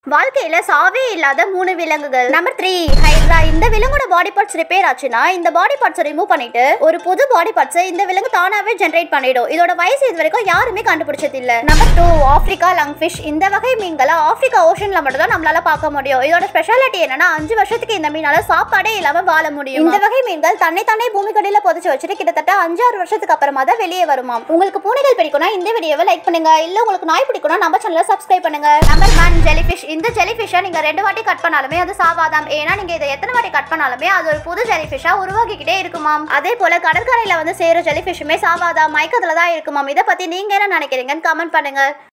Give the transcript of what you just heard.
வாழ்க்கையில சாவே இல்லாத 3 விலங்குகள். Number 3 hydra. இந்த விலங்கோட பாடி பார்ட்ஸ் ரிப்பேர் ஆச்சுன்னா இந்த பாடி பார்ட்ஸ் ரிமூவ் பண்ணிட்டு ஒரு புது பாடி பார்ட்ஸ் இந்த விலங்கு தானாவே ஜெனரேட் பண்ணிடும். இதோட வயசு இது வரைக்கும் யாருமே கண்டுபிடிச்சது இல்ல. Number 2 Africa lungfish. இந்த வகை மீன்களை ஆப்பிரிக்கா ஓஷன்ல மட்டும் தான் நம்மளால பார்க்க முடியும். இதோட ஸ்பெஷாலிட்டி என்னன்னா 5 வருஷத்துக்கு இந்த மீனால சாப்பாடே இல்லாம வாழ முடியும். இந்த வகை மீன்கள் தன்னை தானே பூமிக்கடியில புதைச்சு வச்சுட்டு கிட்டத்தட்ட 5-6 வருஷத்துக்கு அப்புறமா தான் வெளியே வருமாம். உங்களுக்கு பூனைகள் பிடிக்கும்னா இந்த வீடியோவை லைக் பண்ணுங்க. இல்ல உங்களுக்கு நாய் பிடிக்கும்னா நம்ம சேனலை சப்ஸ்கிரைப் பண்ணுங்க. Number 1 jellyfish. இந்த ஜெலிஃபிஷை நீங்க 2 வாட்டி கட் பண்ணாலுமே அது சாவாதாம். ஏன்னா நீங்க இதை எத்தனை வாட்டி கட் பண்ணாலுமே அது ஒரு புது ஜெலிஃபிஷா உருவாக்கிக்கிட்டே இருக்குமாம். அதே போல கடற்கரையில வந்து சேர ஜெலிஃபிஷுமே சாவாதாம், மயக்கத்துல தான் இருக்குமாம். இதை பத்தி நீங்க என்ன நினைக்கிறீங்கன்னு கமெண்ட் பண்ணுங்க.